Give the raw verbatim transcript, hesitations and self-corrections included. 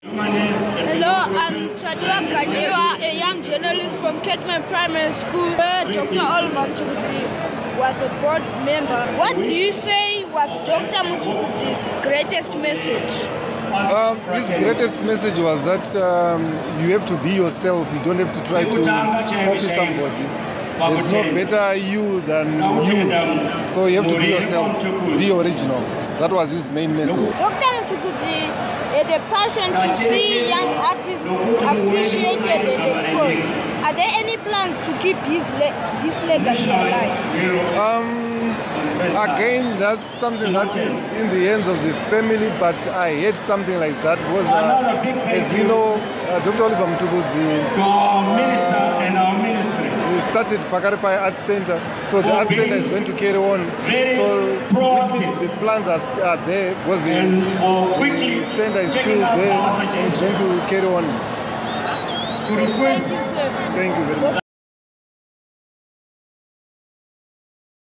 Hello, I'm T.Ganyiwa, a young journalist from Ketman Primary School, where Doctor Mono Mukundu was a board member. What do you say was Doctor Mukundu's greatest message? Um, his greatest message was that um, you have to be yourself. You don't have to try to copy somebody. There's no better you than you. So you have to be yourself, be original. That was his main message. Doctor Mukundu had a passion to see young artists appreciated and exposed. Are there any plans to keep his le this legacy alive? Um, again, that's something that is in the hands of the family, but I heard something like that was, uh, as you know, uh, Doctor Oliver Mtukuzi, to our minister and our ministry. He started Pakaripai Arts Center, so the Arts Center is going to carry on. So which means the plans are, are there, because the, the center is still there, it's going to carry on. To request. Thank you very much.